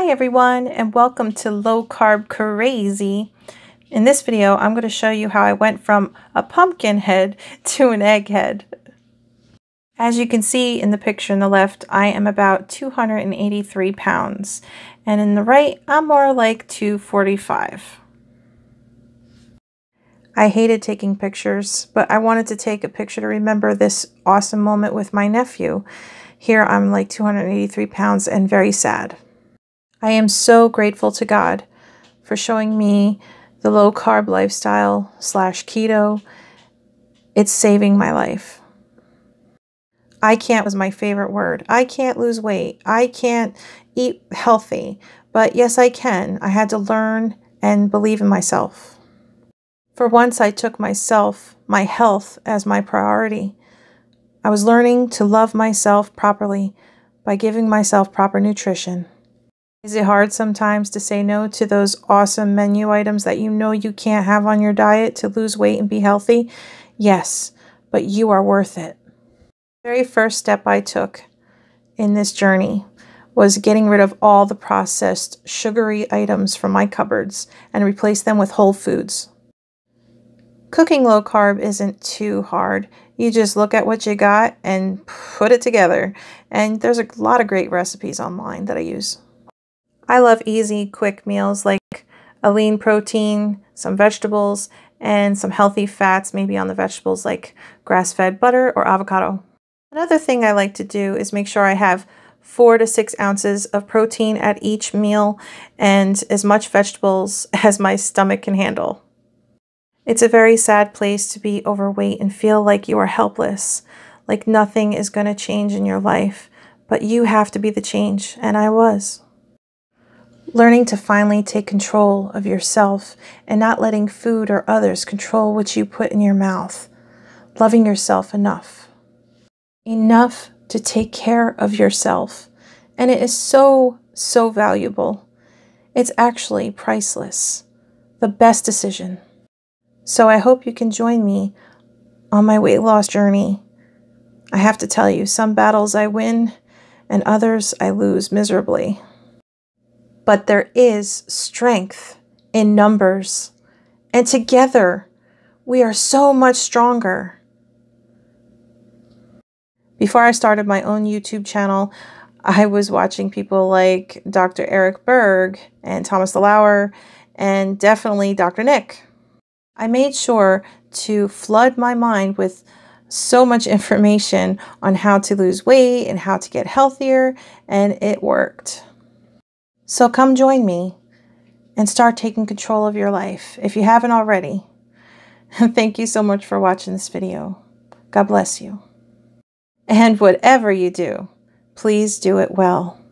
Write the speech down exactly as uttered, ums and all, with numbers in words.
Hi everyone, and welcome to Low Carb Crazy. In this video, I'm going to show you how I went from a pumpkin head to an egg head. As you can see in the picture on the left, I am about two hundred eighty-three pounds, and in the right, I'm more like two forty-five. I hated taking pictures, but I wanted to take a picture to remember this awesome moment with my nephew. Here I'm like two hundred eighty-three pounds and very sad. I am so grateful to God for showing me the low carb lifestyle slash keto. It's saving my life. I can't was my favorite word. I can't lose weight. I can't eat healthy. But yes, I can. I had to learn and believe in myself. For once, I took myself, my health, as my priority. I was learning to love myself properly by giving myself proper nutrition. Is it hard sometimes to say no to those awesome menu items that you know you can't have on your diet to lose weight and be healthy? Yes, but you are worth it. The very first step I took in this journey was getting rid of all the processed sugary items from my cupboards and replace them with whole foods. Cooking low carb isn't too hard. You just look at what you got and put it together. And there's a lot of great recipes online that I use. I love easy, quick meals like a lean protein, some vegetables, and some healthy fats, maybe on the vegetables like grass-fed butter or avocado. Another thing I like to do is make sure I have four to six ounces of protein at each meal and as much vegetables as my stomach can handle. It's a very sad place to be overweight and feel like you are helpless, like nothing is going to change in your life, but you have to be the change, and I was. Learning to finally take control of yourself and not letting food or others control what you put in your mouth. Loving yourself enough. Enough to take care of yourself. And it is so, so valuable. It's actually priceless. The best decision. So I hope you can join me on my weight loss journey. I have to tell you, some battles I win and others I lose miserably. But there is strength in numbers, and together we are so much stronger. Before I started my own YouTube channel, I was watching people like Doctor Eric Berg and Thomas DeLauer and definitely Doctor Nick. I made sure to flood my mind with so much information on how to lose weight and how to get healthier, and it worked. So come join me and start taking control of your life if you haven't already. Thank you so much for watching this video. God bless you. And whatever you do, please do it well.